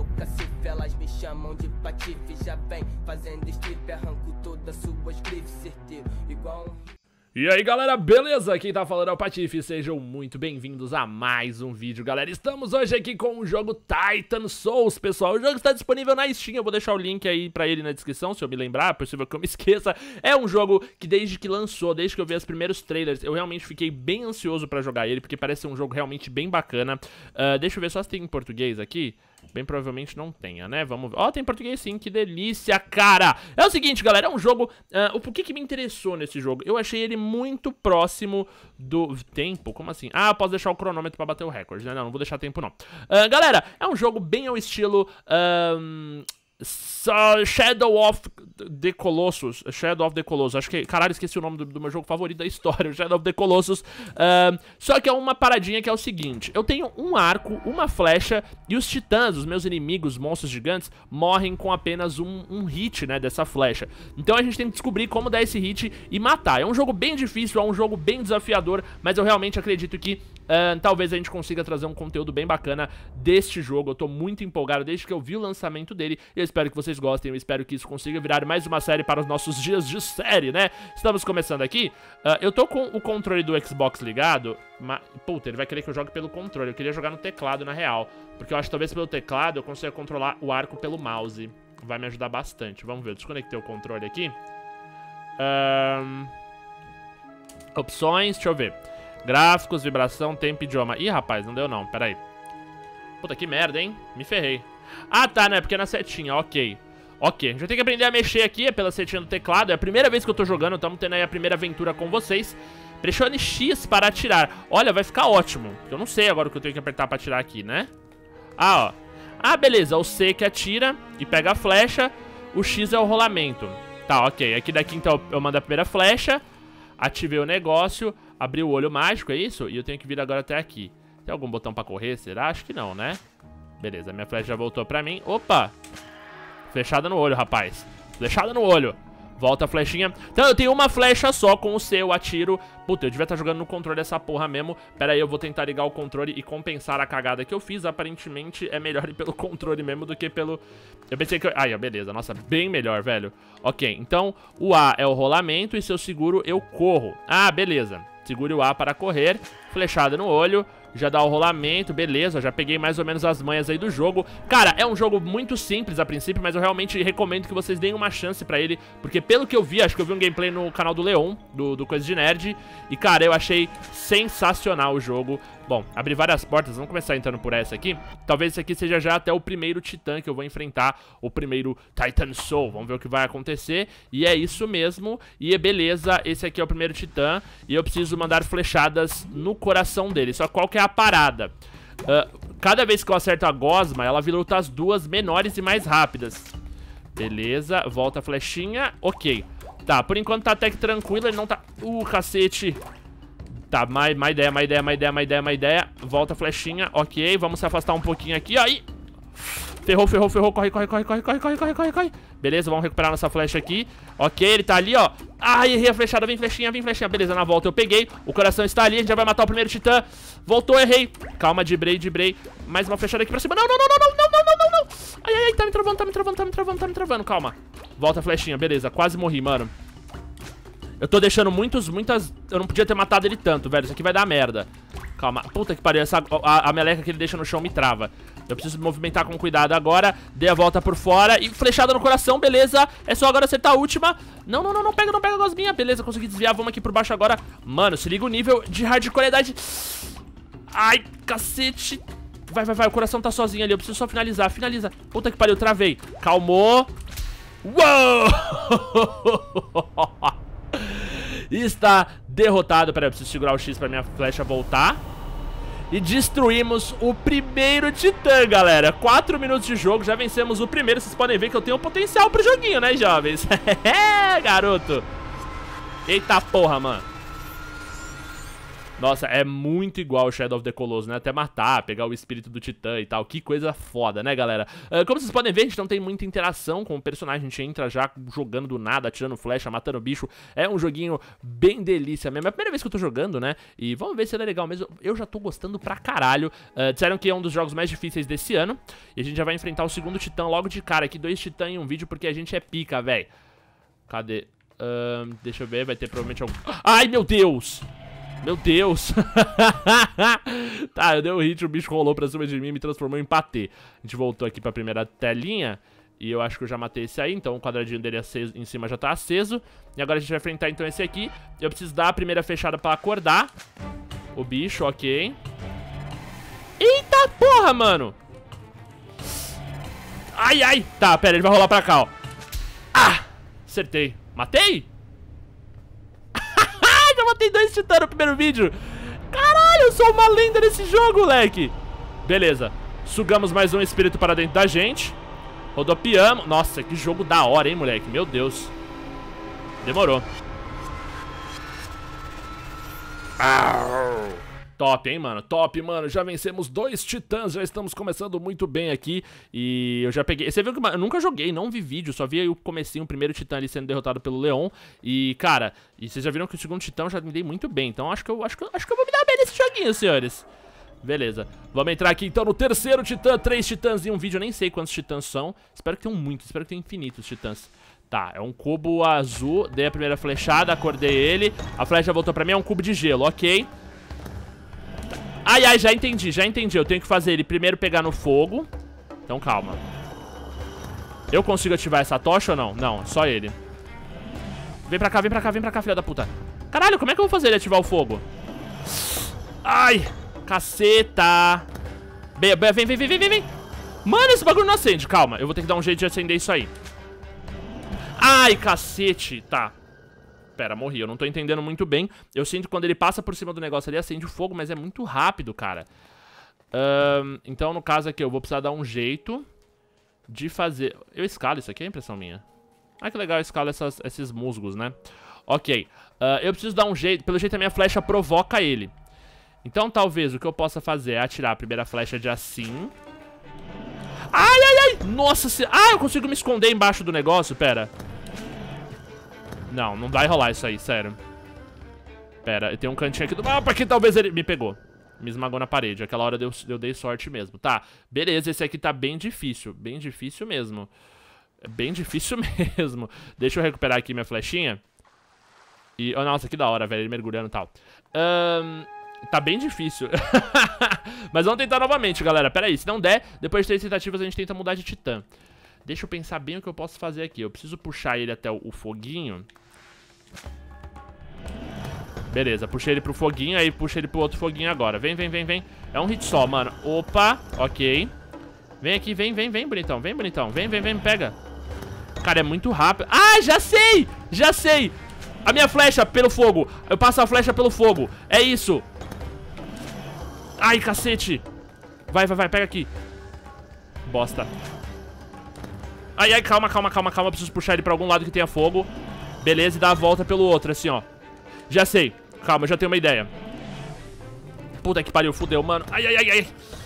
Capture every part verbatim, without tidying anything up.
meu cacife, elas me chamam de patife. Já vem fazendo strip, arranco todas suas grifes, certeiro, igual um... E aí galera, beleza? Quem tá falando é o Patife, sejam muito bem-vindos a mais um vídeo, galera. Estamos hoje aqui com o jogo Titan Souls, pessoal. O jogo está disponível na Steam, eu vou deixar o link aí pra ele na descrição, se eu me lembrar, é possível que eu me esqueça. É um jogo que desde que lançou, desde que eu vi os primeiros trailers, eu realmente fiquei bem ansioso pra jogar ele, porque parece ser um jogo realmente bem bacana. uh, Deixa eu ver só se tem em português aqui. Bem provavelmente não tenha, né? Vamos ver. Ó, oh, tem português sim, que delícia, cara! É o seguinte, galera, é um jogo... Uh, o porquê que me interessou nesse jogo? Eu achei ele muito próximo do... Tempo? Como assim? Ah, eu posso deixar o cronômetro pra bater o recorde, né? Não, não vou deixar tempo, não. Uh, galera, é um jogo bem ao estilo... Um... Shadow of the Colossus. Shadow of the Colossus. Acho que, caralho, esqueci o nome do, do meu jogo favorito da história, o Shadow of the Colossus. uh, Só que é uma paradinha que é o seguinte: eu tenho um arco, uma flecha, e os titãs, os meus inimigos, monstros gigantes, morrem com apenas um, um hit, né, dessa flecha. Então a gente tem que descobrir como dar esse hit e matar. É um jogo bem difícil, é um jogo bem desafiador, mas eu realmente acredito que uh, talvez a gente consiga trazer um conteúdo bem bacana deste jogo. Eu tô muito empolgado desde que eu vi o lançamento dele. Eu espero que vocês gostem, eu espero que isso consiga virar mais uma série para os nossos dias de série, né? Estamos começando aqui. uh, Eu tô com o controle do Xbox ligado, mas... Puta, ele vai querer que eu jogue pelo controle. Eu queria jogar no teclado, na real, porque eu acho que talvez pelo teclado eu consiga controlar o arco pelo mouse. Vai me ajudar bastante. Vamos ver, eu desconectei o controle aqui. um... Opções, deixa eu ver. Gráficos, vibração, tempo, idioma. Ih, rapaz, não deu não, pera aí. Puta, que merda, hein? Me ferrei. Ah, tá, né? Porque é na setinha, ok. Ok, a gente vai ter que aprender a mexer aqui, é pela setinha do teclado. É a primeira vez que eu tô jogando, estamos tendo aí a primeira aventura com vocês. Pressione X para atirar. Olha, vai ficar ótimo. Eu não sei agora o que eu tenho que apertar pra atirar aqui, né? Ah, ó. Ah, beleza, o C que atira e pega a flecha. O X é o rolamento. Tá, ok, aqui daqui então eu mando a primeira flecha. Ativei o negócio, abri o olho mágico, é isso? E eu tenho que vir agora até aqui. Tem algum botão pra correr, será? Acho que não, né? Beleza, minha flecha já voltou pra mim. Opa! Flechada no olho, rapaz. Flechada no olho. Volta a flechinha. Então eu tenho uma flecha só com o C, eu atiro. Puta, eu devia estar jogando no controle dessa porra mesmo. Pera aí, eu vou tentar ligar o controle e compensar a cagada que eu fiz. Aparentemente é melhor ir pelo controle mesmo do que pelo... Eu pensei que... Eu... Ai, beleza, nossa, bem melhor, velho. Ok, então o A é o rolamento e se eu seguro, eu corro. Ah, beleza. Segure o A para correr. Flechada no olho. Já dá o rolamento, beleza, já peguei mais ou menos as manhas aí do jogo. Cara, é um jogo muito simples a princípio, mas eu realmente recomendo que vocês deem uma chance pra ele, porque pelo que eu vi, acho que eu vi um gameplay no canal do Leon, do, do Coisa de Nerd, e cara, eu achei sensacional o jogo. Bom, abri várias portas, vamos começar entrando por essa aqui. Talvez esse aqui seja já até o primeiro titã que eu vou enfrentar, o primeiro Titan Soul. Vamos ver o que vai acontecer. E é isso mesmo, e é beleza, esse aqui é o primeiro titã, e eu preciso mandar flechadas no coração dele. Só qual que é a parada? Uh, cada vez que eu acerto a gosma, ela luta as duas menores e mais rápidas. Beleza, volta a flechinha, ok. Tá, por enquanto tá até que tranquilo, ele não tá... Uh, cacete. Tá, má, má ideia, má ideia, má ideia, má ideia, má ideia. Volta a flechinha, ok, vamos se afastar um pouquinho aqui, aí. Ferrou, ferrou, ferrou, corre, corre, corre, corre, corre, corre, corre, corre, corre. Beleza, vamos recuperar nossa flecha aqui. Ok, ele tá ali, ó. Ai, errei a flechada, vem flechinha, vem flechinha. Beleza, na volta eu peguei, o coração está ali, a gente já vai matar o primeiro titã. Voltou, errei. Calma, dibrei, dibrei. Mais uma flechada aqui pra cima, não, não, não, não, não, não, não, não, não. Ai, ai, ai, tá me travando, tá me travando, tá me travando, tá me travando, calma. Volta a flechinha, beleza, quase morri, mano. Eu tô deixando muitos, muitas... Eu não podia ter matado ele tanto, velho. Isso aqui vai dar merda. Calma. Puta que pariu. Essa, a, a meleca que ele deixa no chão me trava. Eu preciso me movimentar com cuidado agora. Dei a volta por fora. E flechada no coração, beleza. É só agora acertar a última. Não, não, não, não pega, não pega a gosminha. Beleza, consegui desviar. Vamos aqui por baixo agora. Mano, se liga o nível de hardcoreidade. Ai, cacete. Vai, vai, vai. O coração tá sozinho ali. Eu preciso só finalizar. Finaliza. Puta que pariu, travei. Calmou. Uou! Está derrotado. Peraí, eu preciso segurar o X pra minha flecha voltar. E destruímos o primeiro titã, galera. Quatro minutos de jogo, já vencemos o primeiro. Vocês podem ver que eu tenho potencial pro joguinho, né, jovens? É, garoto. Eita porra, mano. Nossa, é muito igual o Shadow of the Colossus, né? Até matar, pegar o espírito do Titã e tal. Que coisa foda, né, galera? Uh, como vocês podem ver, a gente não tem muita interação com o personagem. A gente entra já jogando do nada, atirando flecha, matando bicho. É um joguinho bem delícia mesmo. É a primeira vez que eu tô jogando, né? E vamos ver se ele é legal mesmo. Eu já tô gostando pra caralho. Uh, disseram que é um dos jogos mais difíceis desse ano. E a gente já vai enfrentar o segundo Titã logo de cara. Aqui, dois Titã em um vídeo, porque a gente é pica, velho. Cadê? Uh, deixa eu ver, vai ter provavelmente algum... Ai, meu Deus! Meu Deus. Tá, eu dei um hit, o bicho rolou pra cima de mim e me transformou em patê. A gente voltou aqui pra primeira telinha. E eu acho que eu já matei esse aí, então o quadradinho dele aceso, em cima já tá aceso. E agora a gente vai enfrentar então esse aqui. Eu preciso dar a primeira fechada pra acordar o bicho, ok. Eita porra, mano. Ai, ai. Tá, pera, ele vai rolar pra cá, ó. Ah, acertei. Matei? Já matei dois titãs no primeiro vídeo. Caralho, eu sou uma lenda nesse jogo, moleque. Beleza, sugamos mais um espírito para dentro da gente. Rodopiamos. Nossa, que jogo da hora, hein, moleque. Meu Deus. Demorou. Arr. Top, hein, mano? Top, mano. Já vencemos dois titãs, já estamos começando muito bem aqui. E eu já peguei... Você viu que eu nunca joguei, não vi vídeo, só vi o comecinho, o primeiro titã ali sendo derrotado pelo Leon. E, cara, e vocês já viram que o segundo titã eu já me dei muito bem. Então acho que eu, acho que eu, acho que eu vou me dar bem nesse joguinho, senhores. Beleza. Vamos entrar aqui então no terceiro titã. Três titãs em um vídeo, eu nem sei quantos titãs são. Espero que tenham muitos, espero que tenham infinitos titãs. Tá, é um cubo azul. Dei a primeira flechada, acordei ele. A flecha voltou pra mim, é um cubo de gelo, ok. Ai, ai, já entendi, já entendi. Eu tenho que fazer ele primeiro pegar no fogo. Então calma. Eu consigo ativar essa tocha ou não? Não, só ele. Vem pra cá, vem pra cá, vem pra cá, filha da puta. Caralho, como é que eu vou fazer ele ativar o fogo? Ai, caceta. Vem, vem, vem, vem, vem, vem. Mano, esse bagulho não acende, calma. Eu vou ter que dar um jeito de acender isso aí. Ai, cacete, tá. Pera, morri, eu não tô entendendo muito bem. Eu sinto que quando ele passa por cima do negócio ali, acende o fogo, mas é muito rápido, cara. um, Então, no caso aqui, eu vou precisar dar um jeito de fazer... Eu escalo isso aqui, é impressão minha. Ah, que legal, eu escalo essas, esses musgos, né? Ok, uh, eu preciso dar um jeito... Pelo jeito a minha flecha provoca ele. Então, talvez, o que eu possa fazer é atirar a primeira flecha de assim. Ai, ai, ai! Nossa senhora! Ah, eu consigo me esconder embaixo do negócio, pera. Não, não vai rolar isso aí, sério. Pera, eu tenho um cantinho aqui do mapa que talvez ele... Me pegou. Me esmagou na parede. Aquela hora eu, eu dei sorte mesmo. Tá, beleza, esse aqui tá bem difícil. Bem difícil mesmo. Bem difícil mesmo. Deixa eu recuperar aqui minha flechinha. E... Oh, nossa, que da hora, velho, ele mergulhando e tal. Um, tá bem difícil. Mas vamos tentar novamente, galera. Pera aí, se não der, depois de três tentativas a gente tenta mudar de titã. Deixa eu pensar bem o que eu posso fazer aqui. Eu preciso puxar ele até o, o foguinho. Beleza, puxei ele pro foguinho, aí puxa ele pro outro foguinho agora. Vem, vem, vem, vem. É um hit só, mano. Opa, ok. Vem aqui, vem, vem, vem, bonitão. Vem, bonitão. Vem, vem, vem, me pega. Cara, é muito rápido. Ah, já sei! Já sei! A minha flecha pelo fogo. Eu passo a flecha pelo fogo. É isso. Ai, cacete. Vai, vai, vai, pega aqui. Bosta. Ai, ai, calma, calma, calma, calma. Eu preciso puxar ele pra algum lado que tenha fogo. Beleza, e dar a volta pelo outro, assim, ó. Já sei. Calma, eu já tenho uma ideia. Puta que pariu, fudeu, mano. Ai, ai, ai, ai.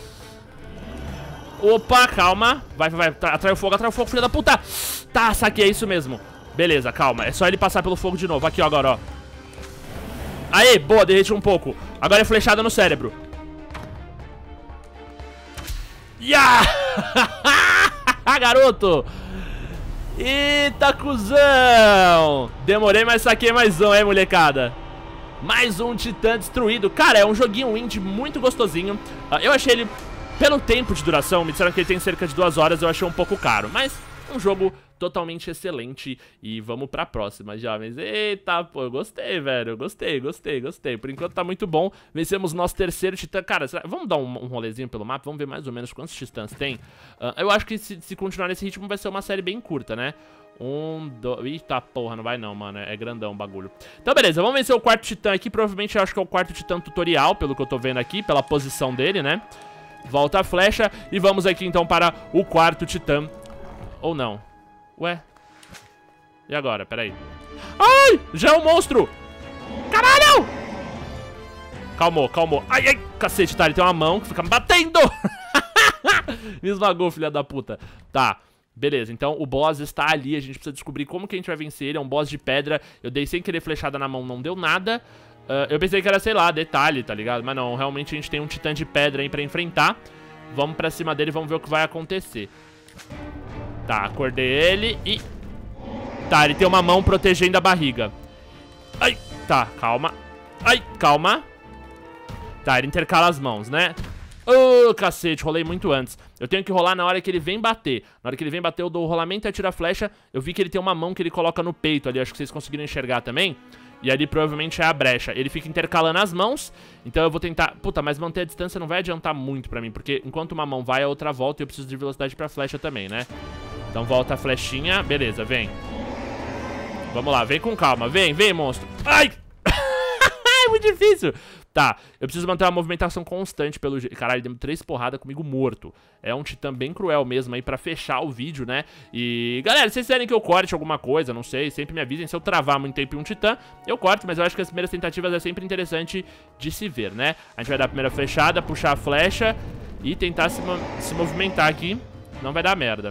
Opa, calma. Vai, vai, vai. Atrai o fogo, atrai o fogo, filha da puta. Tá, saquei, é isso mesmo. Beleza, calma. É só ele passar pelo fogo de novo. Aqui, ó, agora, ó. Aê, boa, derrete um pouco. Agora é flechada no cérebro. Yeah! Garoto! Eita, cuzão! Demorei, mas saquei mais um, hein, molecada? Mais um titã destruído. Cara, é um joguinho indie muito gostosinho. uh, Eu achei ele, pelo tempo de duração, me disseram que ele tem cerca de duas horas. Eu achei um pouco caro, mas um jogo totalmente excelente. E vamos pra próxima, jovens. Eita, pô, eu gostei, velho. Eu gostei, gostei, gostei. Por enquanto tá muito bom. Vencemos nosso terceiro titã. Cara, será... vamos dar um, um rolezinho pelo mapa. Vamos ver mais ou menos quantos titãs tem. uh, Eu acho que se, se continuar nesse ritmo vai ser uma série bem curta, né? Um, dois... Eita porra, não vai não, mano. É grandão o bagulho. Então beleza, vamos vencer o quarto titã aqui. Provavelmente eu acho que é o quarto titã tutorial, pelo que eu tô vendo aqui, pela posição dele, né? Volta a flecha e vamos aqui então para o quarto titã. Ou não. Ué? E agora? Pera aí. Ai! Já é um monstro! Caralho! Calmou, calmou. Ai, ai, cacete, tá, ele tem uma mão que fica me batendo. Me esmagou, filha da puta. Tá, beleza, então o boss está ali. A gente precisa descobrir como que a gente vai vencer ele. É um boss de pedra. Eu dei sem querer flechada na mão, não deu nada. uh, Eu pensei que era, sei lá, detalhe, tá ligado? Mas não, realmente a gente tem um titã de pedra aí pra enfrentar. Vamos pra cima dele e vamos ver o que vai acontecer. Tá, acordei ele e... Tá, ele tem uma mão protegendo a barriga. Ai, tá, calma. Ai, calma. Tá, ele intercala as mãos, né? Ô, oh, cacete, rolei muito antes. Eu tenho que rolar na hora que ele vem bater. Na hora que ele vem bater, eu dou o rolamento e atiro a flecha. Eu vi que ele tem uma mão que ele coloca no peito ali. Acho que vocês conseguiram enxergar também. E ali provavelmente é a brecha. Ele fica intercalando as mãos. Então eu vou tentar... Puta, mas manter a distância não vai adiantar muito pra mim. Porque enquanto uma mão vai, a outra volta. E eu preciso de velocidade pra flecha também, né? Então volta a flechinha. Beleza, vem. Vamos lá, vem com calma. Vem, vem, monstro. Ai! É muito difícil. Tá, eu preciso manter uma movimentação constante pelo... Caralho, deu três porradas comigo morto. É um titã bem cruel mesmo aí pra fechar o vídeo, né? E... Galera, se vocês querem que eu corte alguma coisa, não sei, sempre me avisem. Se eu travar muito tempo em um titã, eu corto. Mas eu acho que as primeiras tentativas é sempre interessante de se ver, né? A gente vai dar a primeira flechada, puxar a flecha e tentar se, mo se movimentar aqui. Não vai dar merda.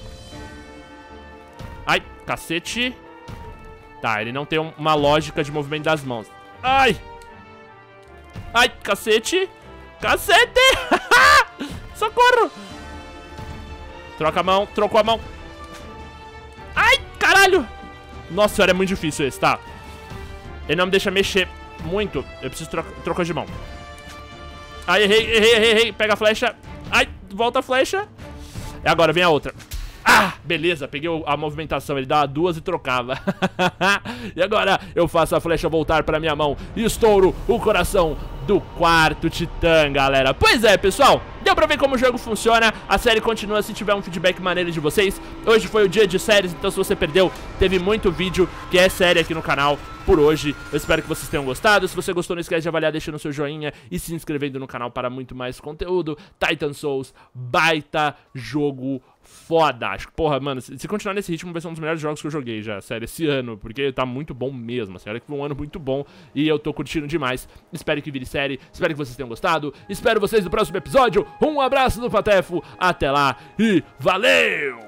Ai, cacete. Tá, ele não tem uma lógica de movimento das mãos. Ai! Ai, cacete! Cacete! Socorro! Troca a mão, trocou a mão. Ai, caralho! Nossa senhora, é muito difícil esse, tá? Ele não me deixa mexer muito. Eu preciso trocar troca de mão. Ai, errei, errei, errei, errei. Pega a flecha. Ai, volta a flecha. E agora vem a outra. Ah, beleza, peguei a movimentação, ele dava duas e trocava. E agora eu faço a flecha voltar pra minha mão e estouro o coração do quarto titã, galera. Pois é, pessoal, deu pra ver como o jogo funciona. A série continua se tiver um feedback maneiro de vocês. Hoje foi o dia de séries, então se você perdeu, teve muito vídeo que é série aqui no canal por hoje. Eu espero que vocês tenham gostado. Se você gostou, não esquece de avaliar deixando o seu joinha e se inscrevendo no canal para muito mais conteúdo. Titan Souls, baita jogo foda. Acho que, porra, mano, se continuar nesse ritmo vai ser um dos melhores jogos que eu joguei já, sério, esse ano, porque tá muito bom mesmo, sério, que foi um ano muito bom e eu tô curtindo demais. Espero que vire série, espero que vocês tenham gostado, espero vocês no próximo episódio. Um abraço do Patefo, até lá e valeu!